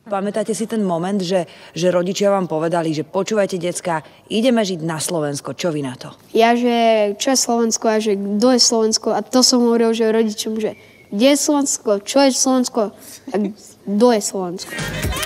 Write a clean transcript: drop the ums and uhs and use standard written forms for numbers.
Pamätáte si ten moment, že rodičia vám povedali, že počúvajte, decká, ideme žiť na Slovensko. Čo vy na to? Ja, že čo je Slovensko a že kto je Slovensko. A to som hovoril, že rodičom, že kde je Slovensko, čo je Slovensko a kto je Slovensko.